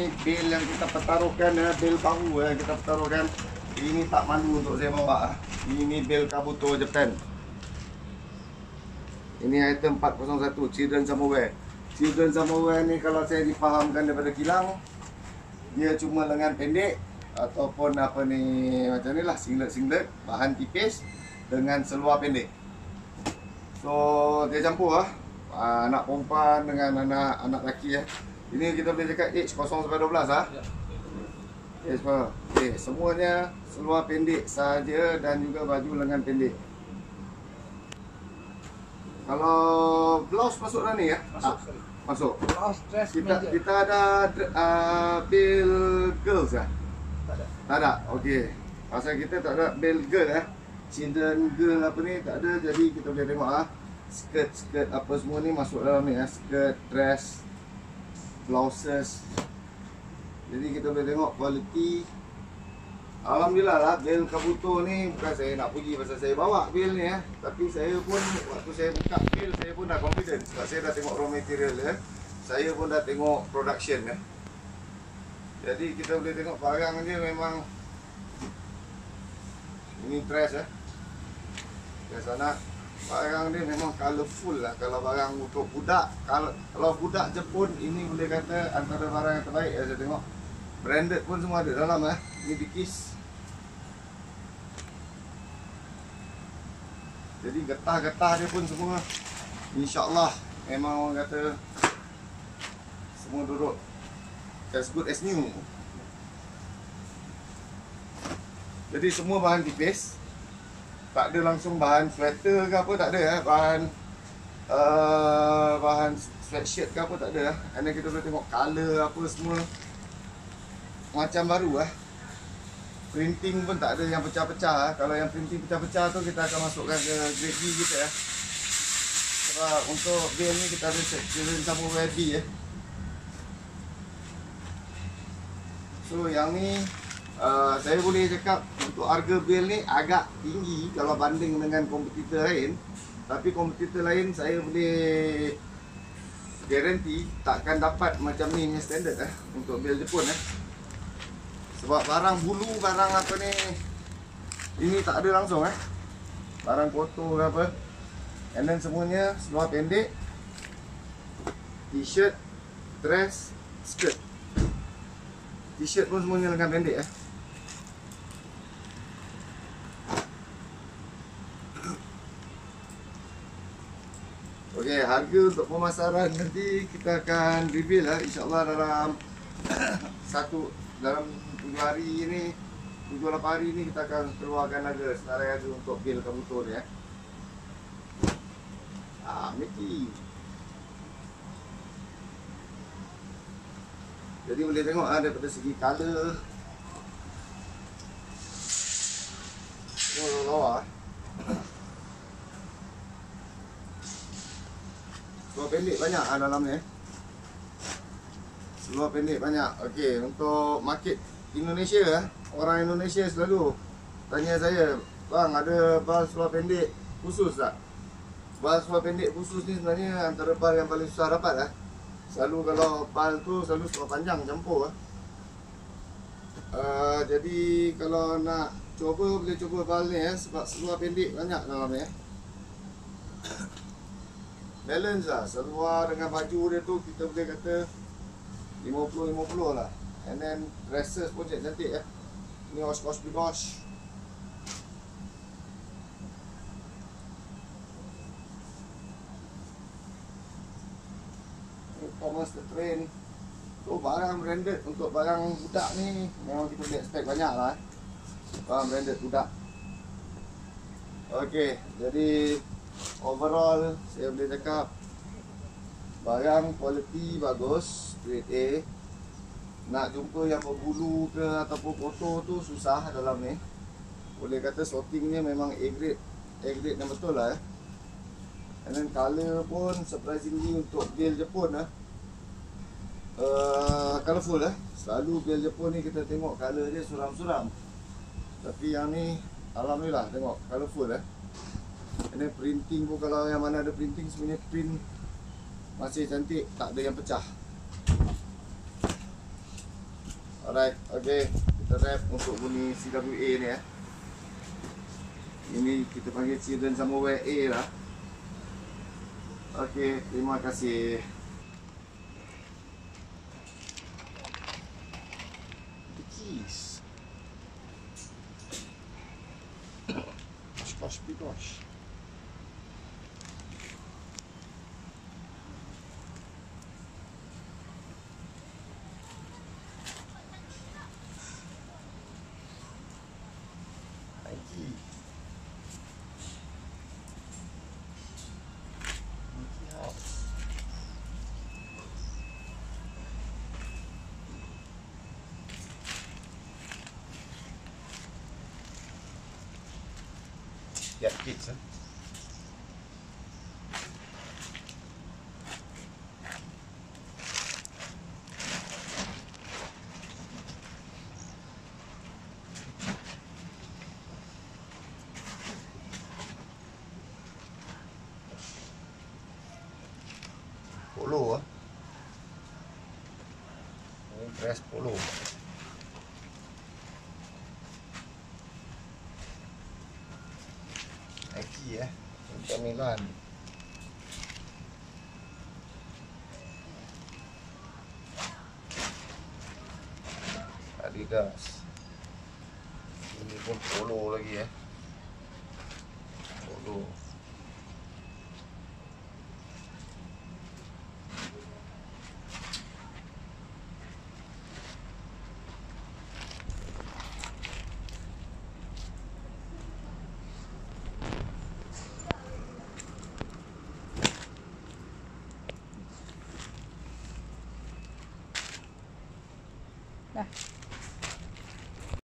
Ini bil yang kita pertaruhkan ya, bil baru yang kita pertaruhkan. Ini tak malu untuk saya bawa. Ini bil Kabuto Japan. Ini item 401 Children Samurai. Children Samurai ni kalau saya difahamkan daripada kilang, dia cuma lengan pendek ataupun apa ni macam ni lah, singlet bahan tipis dengan seluar pendek. So dia campur lah, anak perempuan dengan anak lelaki ya. Ini kita boleh cakap age 0-12 lah. Yes, okay, semuanya seluar pendek saja dan juga baju lengan pendek. Kalau blouse masuk dah ni ya? Masuk. Blouse dress Kita ada bil girls ya? Tak ada. Okey. Pasal kita tak ada bil girl ya. Children girl apa ni tak ada, jadi kita boleh tengok ah. Skirt apa semua ni masuk dalam ni ya. Skirt, dress, blouses. Jadi kita boleh tengok kualiti. Alhamdulillah lah, bil Kabuto ni bukan saya nak puji pasal saya bawa bil ni ya. Tapi saya pun waktu saya buka bil, saya pun dah confident sebab saya dah tengok raw material ya. Saya pun dah tengok production ya. Jadi kita boleh tengok barang dia memang ini dress ya. Dress anak. Barang dia memang colourful lah. Kalau barang untuk budak, kalau budak Jepun ini boleh kata antara barang yang terbaik ya. Saya tengok branded pun semua ada dalam ya. Ini Dickies. Jadi getah-getah dia pun semua InsyaAllah memang orang kata semua duduk as good as new. Jadi semua bahan tipis. Tak ada langsung bahan sweater ke apa, tak ada ya. Bahan sweatshirt ke apa tak ada ya. And then kita boleh tengok colour apa semua macam baru lah. Printing pun tak ada yang pecah-pecah. Kalau yang printing pecah-pecah tu kita akan masukkan ke grade B kita ya. Sebab untuk bil ni kita ada Children Samurai B ya. So yang ni saya boleh cakap untuk harga bil ni agak tinggi kalau banding dengan kompetitor lain. Tapi kompetitor lain saya boleh garanti takkan dapat macam ni punya standard untuk bil Jepun Sebab barang bulu, barang apa ni, ini tak ada langsung barang kotor ke apa. And then semuanya seluar pendek, t-shirt, dress, skirt. T-shirt pun semuanya lengan pendek Okey, harga untuk pemasaran nanti kita akan reveal InsyaAllah dalam dalam 7 hari ni, 7-8 hari ni kita akan keluarkan harga senarai harga untuk bil Kabuto ni Mickey. Jadi boleh tengok daripada segi color. Lawa. Seluar pendek banyak dalam ni Seluar pendek banyak. Okey, untuk market Indonesia orang Indonesia selalu tanya saya, "Bang, ada bal seluar pendek khusus tak?" Bal seluar pendek khusus ni sebenarnya antara bal yang paling susah dapat Selalu kalau bal tu selalu seluar panjang campur Jadi kalau nak cuba boleh cuba bal ni sebab seluar pendek banyak dalam ni Balance lah, seluar dengan baju dia tu kita boleh kata 50-50 lah. And then dresses pun cantik Ni Oshkosh Bigosh. Ni Thomas the Train. So barang branded untuk barang budak ni memang kita boleh expect banyak lah barang branded budak. Okay, jadi overall saya boleh cakap barang kualiti bagus, grade A. Nak jumpa yang berbulu ke ataupun kotor tu susah dalam ni. Boleh kata sortingnya memang A grade yang betul lah And then colour pun surprisingly untuk bil Jepun colourful Selalu bil Jepun ni kita tengok colour dia suram-suram. Tapi yang ni alhamdulillah tengok colourful And then printing pun kalau yang mana ada printing sebenarnya print masih cantik, tak ada yang pecah. Alright, okay. Kita wrap untuk bunyi CWA ni ya. Ini kita panggil Children Somewhere A lah. Okay, terima kasih. The keys. Gosh, gosh. Nike. Nike House. Get kids, huh? Polo ah. Ini dress polo. Nike ya, Inter Milan. Adidas. Ini pun polo lagi ya. Polo. Dah.